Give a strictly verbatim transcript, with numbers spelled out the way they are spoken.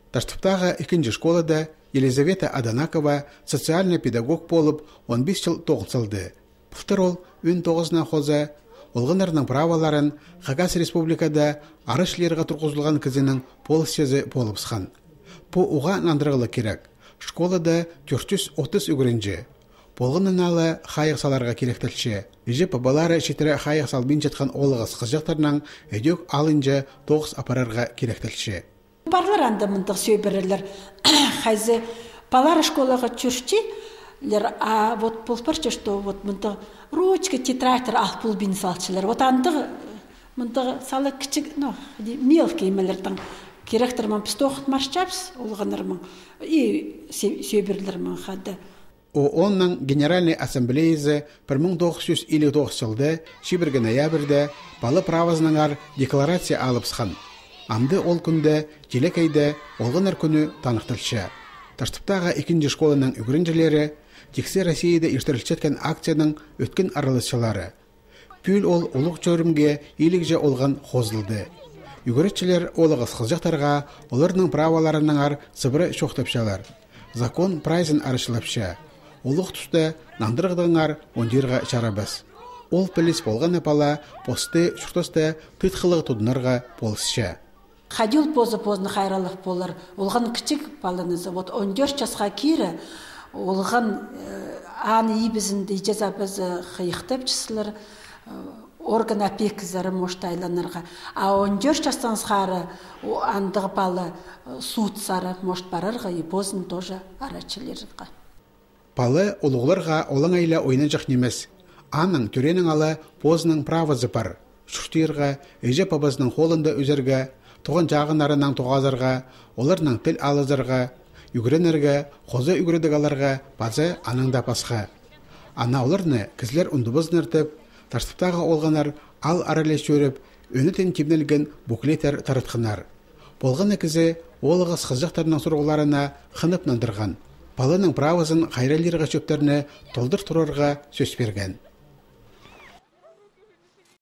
Таштыптағы икинчи школада Елизавета Аданакова социальный педагог болып он беш жыл тоғытсылды. Бұлтыр ол он тоғызына хоза, олғынарының праваларын Хагас республикада арышлерға тұрғызылған кізінің полысчезі болып сқан. По уға нандырғылы керек. Школада төрт жүз отыз үгірінжі. Болғыныналы қайықсаларға керектілші. Ежі пабалары шетірі қайықсал бен жетқан олығыз қызжақтарынан өдек алынжы тоғыз апарарға керектілші. Барлар анда мындық сөйбірілер. Хайзы палар школаға чүршчилер, а вот полпарча, что вот мындық ручка, тетрадьтер ақ пул бин салчылар. Вот андық мындық салы кічік, ну, мелкий мелердің керектермен пістоқыт маршчапс, олғанырмын, и сөйбірілермін қады. ООНның Генеральный ассамблеясы бір мың тоғыз жүз елу тоғыз жылда шибіргі ноябрьде балы правазыныңар декларация алып сқан. Амды ол күнді телекайда олғынар күні танықтылшы. Таштыптағы икинчи школаның үгірінжілері тексе Россияда ештірілчеткен акцияның өткен аралысшылары. Пүл ол ұлық жөрімге елікже олған қозылды. Үгіретшілер олығыз қызжақтарға олардың праваларының сыбыры шоқтапшалар. Закон прайзын арышылапша. Олық тұсты нандырғдыңар ондирға чарабыз. Ол піліс болған апала посты шұртысты тұйтқылығы тұдынырға болысша. Ходил позы-позны хайралық болар. Олған кічік балынызы. Вот он төрт жасқа кері олған аны ебізінде жезабызы қиықтып чысылыр. Орган опекізері моштайланырға. А он төрт жастан сқары андығы балы суд сары мошт барырға и позын тоже арачылерға. Палы олығыларға олың айла ойны жақ немес. Аның түренің алы позының правызы бар. Шүштерға, өже пабызының қолында өзерге, туған жағынарының туғазырға, оларының тіл алызырға, үгіренерге, қозы үгіредігаларға базы аныңда пасқа. Ана оларны кізлер ұндыбыз ныртып, таштыптағы олғанар ал аралес жөріп, өнітен кемнелген буклетер тарытқынар. Болғаны кізі олығыз қызжақтарының сұрғыларына қынып нандырған. Палының правызын қайралерға шөптеріне толдыр тұрарға сөз берген.